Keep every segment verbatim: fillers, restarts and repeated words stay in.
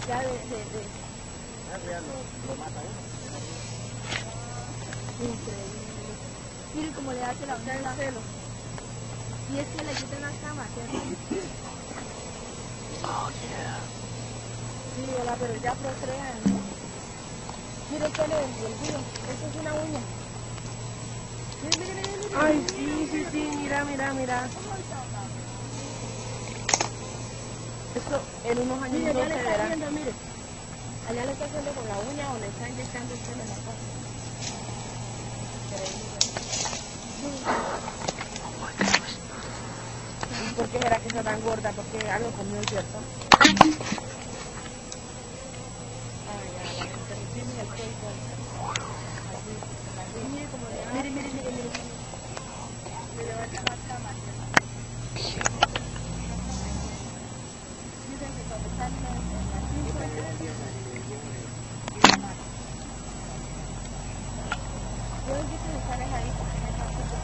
Ya de... de, de... Ah, ya lo, lo mata uno. Increíble. Miren cómo le hace la uña al pelo. Y es que le quitan la cama, ¿cierto? Oh, yeah. Sí, hola, pero ya procrean, ¿no? Mire qué le envolvió. Esto es una uña. Mire, mire, mire, mire. Ay, sí, sí, sí, mira, mira, mira. Esto en unos años Mire, no ya se le está verá. viendo, mire. Allá le está haciendo con la uña o le está inyectando el pelo en la cara. ¿Por qué será que está tan gorda? Porque algo comió, ¿cierto? Ay, ya, la interrumpimos el cuerpo. Así, mire cómo le... Mire, mire, mire, mire. Le levanta la cama, ¿cierto? Dicen que cuando están en la cinta... Yo he visto mujeres ahí con esa cosa.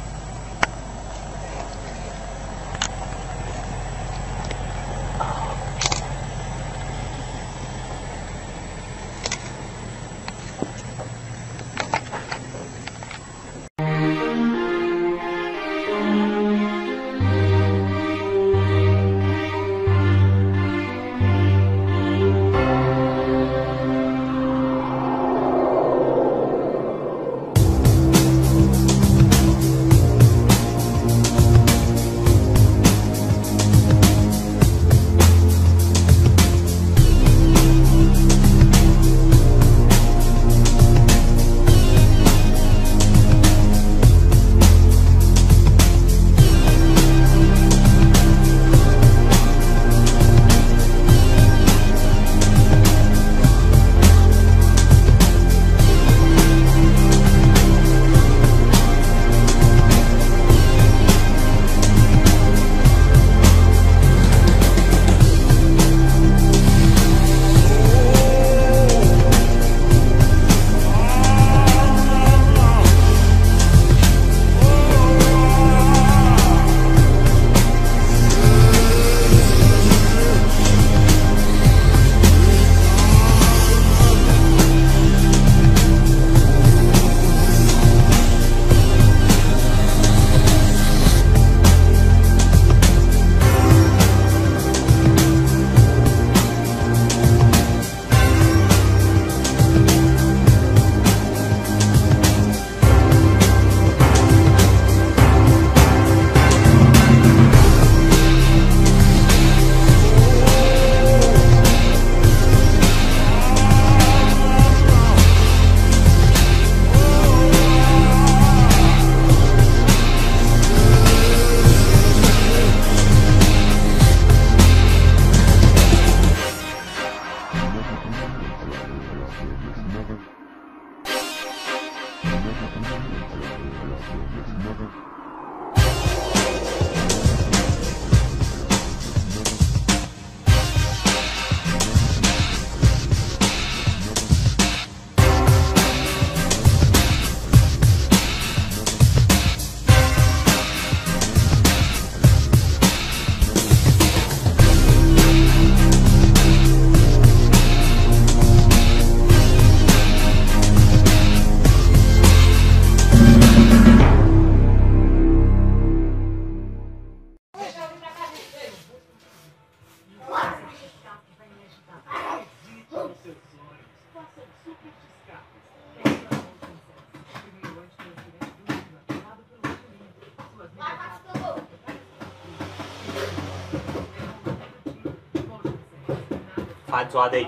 犯抓的。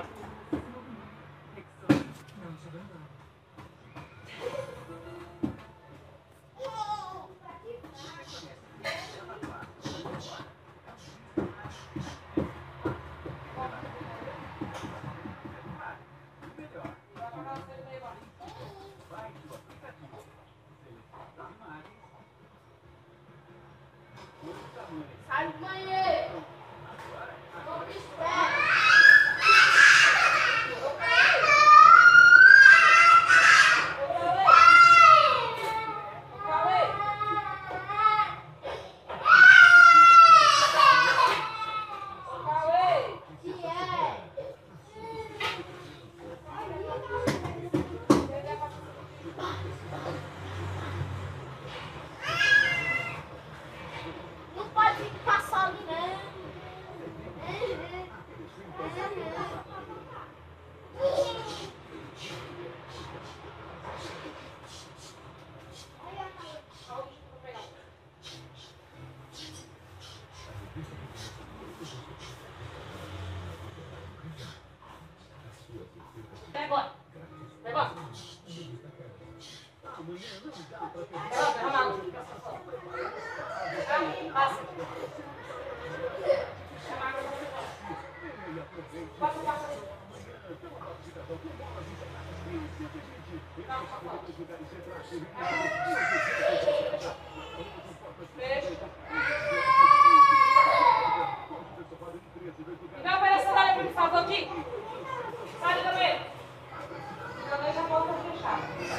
Não, pera essa daí, por favor, aqui. Sai também. Também já volta a fechar.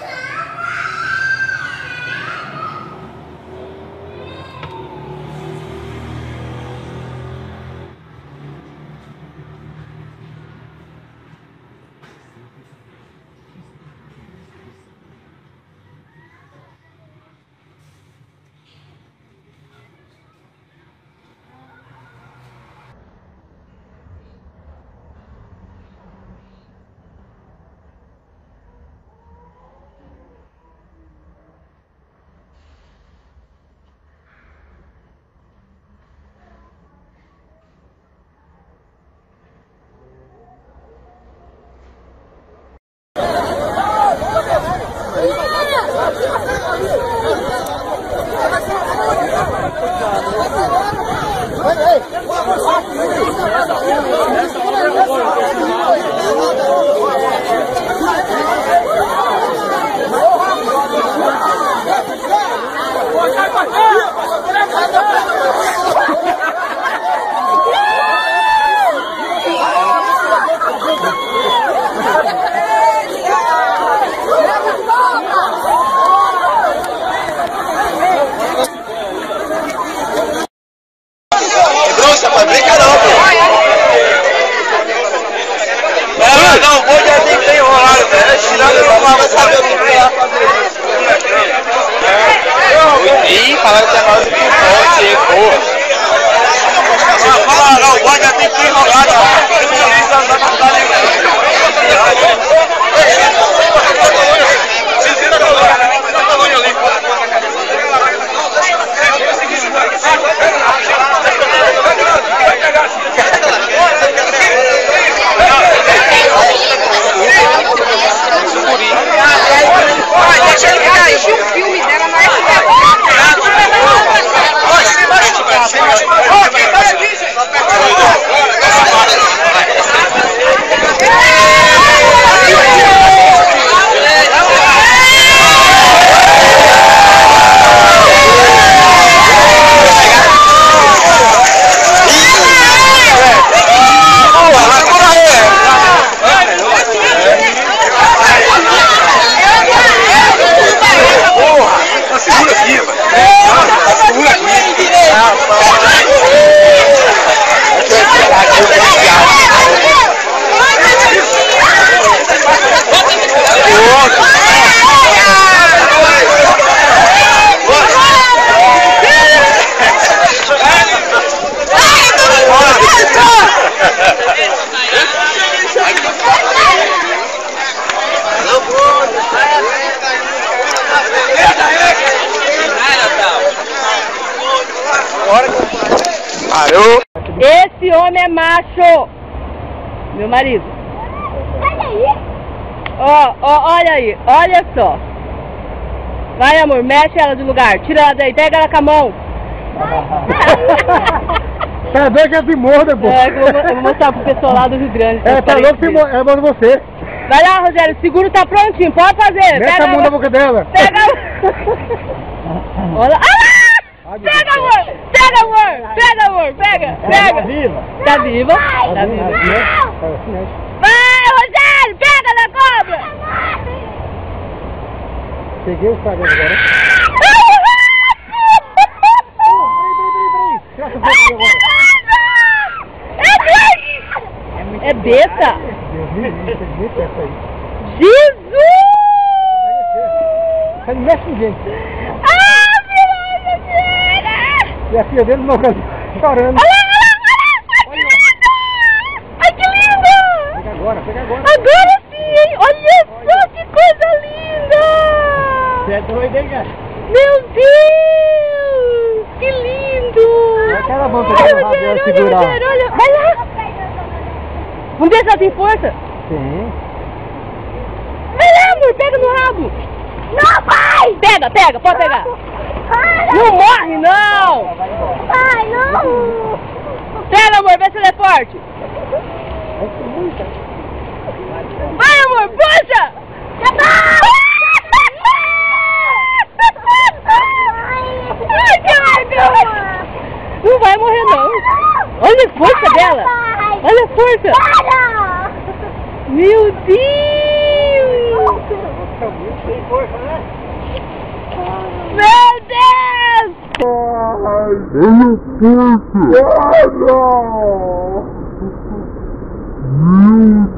Ih, falaram que agora que pode, porra. Fala, não, o bode é bem enrolado. Deixa ele assistir o filme dela na S B T. Parou. Esse homem é macho. Meu marido. Olha aí. Ó, ó, olha aí. Olha só. Vai, amor, mexe ela de lugar. Tira ela daí, pega ela com a mão. Tá doido que é morda, pô. É, eu vou, eu vou mostrar pro pessoal lá do Rio Grande. É, tá louco que é bom você. Vai lá, Rogério, seguro tá prontinho, pode fazer. Mete a mão na boca dela. Pega. Olha. Ah! Pega, amor! Pega, amor! Pega, amor! Pega! Pega! Tá viva? Tá viva? Tá viva. Vai, Rogério! Pega na cobra! Peguei o fragmento agora. É besta! Jesus! Não mexe ninguém. Ah, piranha, piranha! E a filha dele não chorando. Olha, olha, olha! Ai, que lindo! Pega agora, pega agora. Agora sim, hein? Olha só que coisa linda! Você é doido, hein, cara? Meu Deus! Que lindo! Aquela mão Ai, pegando o rabo Rogério, dela, olha, segurar. Rogério, olha! Vai lá! Vamos ver se ela tem força? Sim. Vai lá, amor! Pega no rabo! Não, pai! Pega, pega, pode pegar. Para! Não morre, não! Pai, não! Pega, amor, vê se ele é forte. Vai, amor, puxa! Ai, que legal! Não vai morrer, não. Olha a força dela. Olha a força. Para! Meu Deus! Tem força, né? Meu Deus! Olha a força! Meu